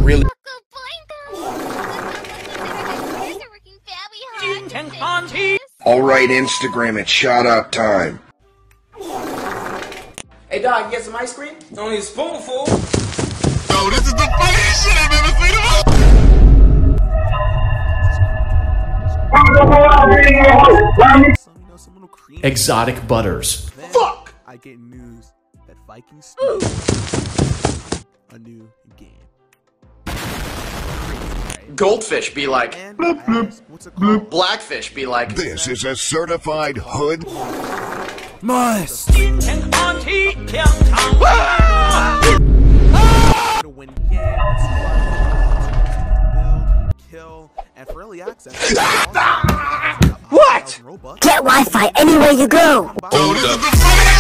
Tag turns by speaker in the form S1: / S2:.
S1: really. Alright, Instagram, it's shout out time.
S2: Hey dog, you get some ice cream? Only a spoonful.
S3: Yo, this is the funniest shit I've ever seen in my life.
S4: Exotic butters.
S3: Fuck! I get news that Vikings a new game.
S2: Goldfish be like,
S3: Bloop, bloop, what's it called?
S2: blackfish be like,
S5: This is a certified hood.
S4: Must.
S3: To win games, build, kill, and for early access.
S2: What?
S6: Get Wi-Fi anywhere you go!
S3: Oh, this is the funniest